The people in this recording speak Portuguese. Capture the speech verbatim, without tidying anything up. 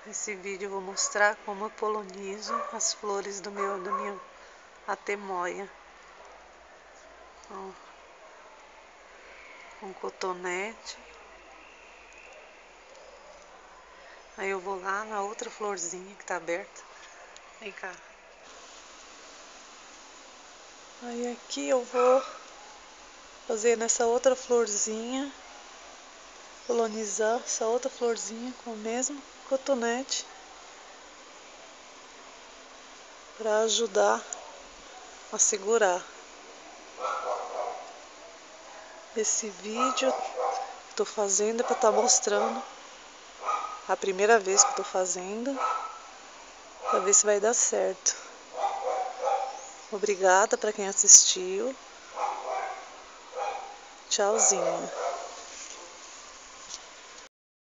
Nesse vídeo eu vou mostrar como eu polonizo as flores do meu, da minha atemoia. Ó, com cotonete. Aí eu vou lá na outra florzinha que tá aberta. Vem cá. Aí aqui eu vou fazer nessa outra florzinha, polonizar essa outra florzinha com o mesmo cotonete, para ajudar a segurar. Esse vídeo que estou fazendo é para estar mostrando a primeira vez que estou fazendo, para ver se vai dar certo. Obrigada para quem assistiu. Tchauzinho.